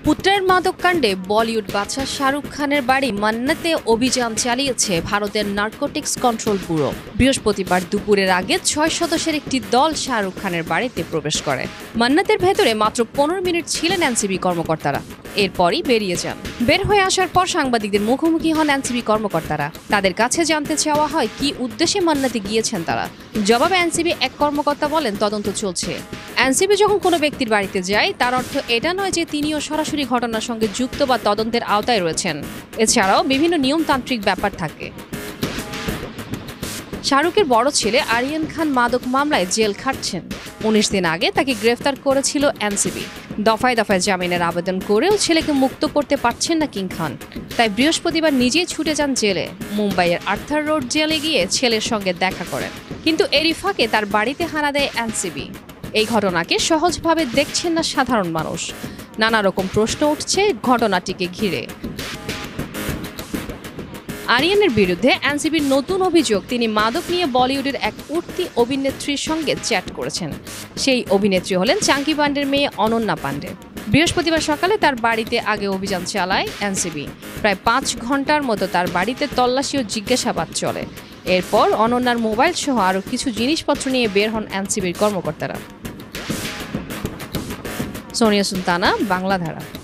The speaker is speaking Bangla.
পুত্রের মাদক কাণ্ডে বলিউড বাদশা শাহরুখ খানের বাড়ি মান্নাতে অভিযান চালিয়েছে ভারতের নার্কোটিক্স কন্ট্রোল ব্যুরো। বৃহস্পতিবার দুপুরের আগে ৬ সদস্যের একটি দল শাহরুখ খানের বাড়িতে প্রবেশ করে। মান্নাতের ভেতরে মাত্র ১৫ মিনিট ছিলেন এনসিবি কর্মকর্তারা, এরপরই বেরিয়ে যান। বের হয়ে আসার পর সাংবাদিকদের মুখোমুখি হন এনসিবি কর্মকর্তারা। তাদের কাছে জানতে চাওয়া হয় কি উদ্দেশ্যে মান্নাতে গিয়েছেন তারা। জবাবে এনসিবি এক কর্মকর্তা বলেন, তদন্ত চলছে। এনসিবি যখন কোনো ব্যক্তির বাড়িতে যায় তার অর্থ এটা নয় যে তিনিও সরাসরি ঘটনার সঙ্গে যুক্ত বা তদন্তের আওতায় রয়েছেন। এছাড়াও বিভিন্ন নিয়মতান্ত্রিক ব্যাপার থাকে। শাহরুখের বড় ছেলে আরিয়ান খান মাদক মামলায় জেল খাটছেন। ১৯ দিন আগে তাকে গ্রেফতার করেছিল এনসিবি। দফায় দফায় জামিনের আবেদন করেও ছেলেকে মুক্ত করতে পারছেন না কিং খান। তাই বৃহস্পতিবার নিজেই ছুটে যান জেলে। মুম্বাইয়ের আর্থার রোড জেলে গিয়ে ছেলের সঙ্গে দেখা করেন, কিন্তু এরই ফাঁকে তার বাড়িতে হানা দেয় এনসিবি। এই ঘটনাকে সহজভাবে দেখছেন না সাধারণ মানুষ। নানা রকম প্রশ্ন উঠছে ঘটনাটিকে ঘিরে। আরিয়ানের বিরুদ্ধে এনসিবির নতুন অভিযোগ, তিনি মাদক নিয়ে বলিউডের এক উঠতি অভিনেত্রীর সঙ্গে চ্যাট করেছেন। সেই অভিনেত্রী হলেন চাঙ্কি পান্ডের মেয়ে অনন্যা পান্ডে। বৃহস্পতিবার সকালে তার বাড়িতে আগে অভিযান চালায় এনসিবি। প্রায় ৫ ঘন্টার মতো তার বাড়িতে তল্লাশি ও জিজ্ঞাসাবাদ চলে। এরপর অনন্যার মোবাইল সহ আরও কিছু জিনিসপত্র নিয়ে বের হন এনসিবির কর্মকর্তারা। সোনিয়া সুলতানা, বাংলাধারা।